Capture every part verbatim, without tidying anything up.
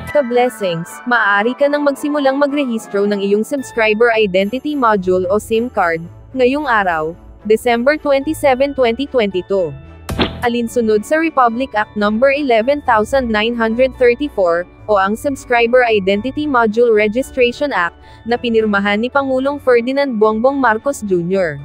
Ka-blessings, maaari ka nang magsimulang magrehistro ng iyong Subscriber Identity Module o SIM card, ngayong araw, December twenty-seventh, twenty twenty-two. Alinsunod sa Republic Act number eleven thousand nine hundred thirty-four, o ang Subscriber Identity Module Registration Act, na pinirmahan ni Pangulong Ferdinand Bongbong Marcos Junior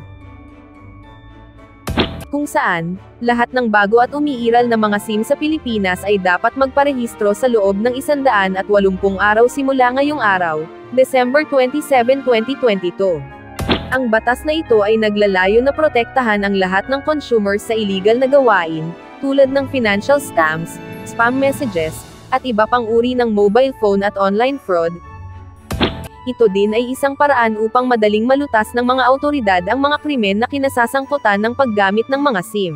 Kung saan, lahat ng bago at umiiral na mga SIM sa Pilipinas ay dapat magparehistro sa loob ng isandaan at walumpung araw simula ngayong araw, December twenty-seventh, twenty twenty-two. Ang batas na ito ay naglalayo na protektahan ang lahat ng consumers sa illegal na gawain, tulad ng financial scams, spam messages, at iba pang uri ng mobile phone at online fraud. Ito din ay isang paraan upang madaling malutas ng mga awtoridad ang mga krimen na kinasasangkutan ng paggamit ng mga SIM.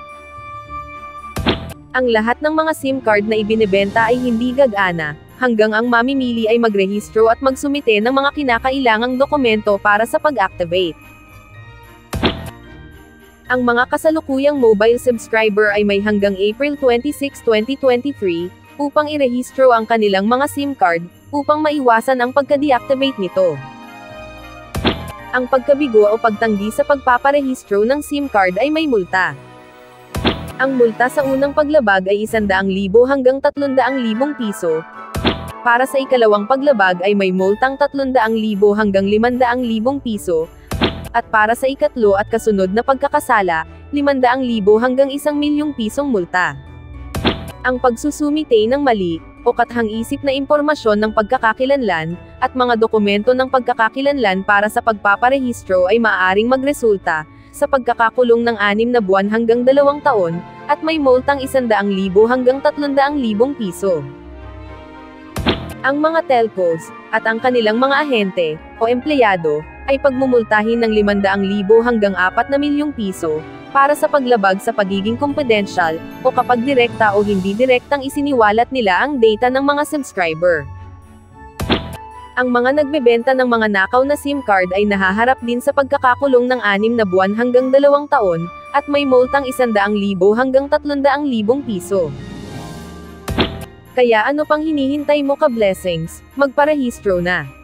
Ang lahat ng mga SIM card na ibinebenta ay hindi gagana, hanggang ang mamimili ay magrehistro at magsumite ng mga kinakailangang dokumento para sa pag-activate. Ang mga kasalukuyang mobile subscriber ay may hanggang April twenty-sixth, twenty twenty-three, upang irehistro ang kanilang mga SIM card, upang maiwasan ang pagka-deactivate nito. Ang pagkabigo o pagtanggi sa pagpaparehistro ng SIM card ay may multa. Ang multa sa unang paglabag ay isandaang libo hanggang tatlundaang libong piso. Para sa ikalawang paglabag ay may multang tatlundaang libo hanggang limandaang libong piso. At para sa ikatlo at kasunod na pagkakasala, limandaang libo hanggang isang milyong pisong multa. Ang pagsusumite ng mali, o kathang-isip na impormasyon ng pagkakakilanlan, at mga dokumento ng pagkakakilanlan para sa pagpaparehistro ay maaaring magresulta sa pagkakakulong ng anim na buwan hanggang dalawang taon, at may multang isandaang libo hanggang tatlundaang libong piso. Ang mga telcos, at ang kanilang mga ahente, o empleyado, ay pagmumultahin ng limandaang libo hanggang apat na milyong piso, para sa paglabag sa pagiging confidential, o kapag direkta o hindi direktang isiniwalat nila ang data ng mga subscriber. Ang mga nagbebenta ng mga nakaw na SIM card ay nahaharap din sa pagkakakulong ng anim na buwan hanggang dalawang taon, at may multang isandaang libo hanggang tatlundaang libong piso. Kaya ano pang hinihintay mo, ka-blessings? Magparehistro na!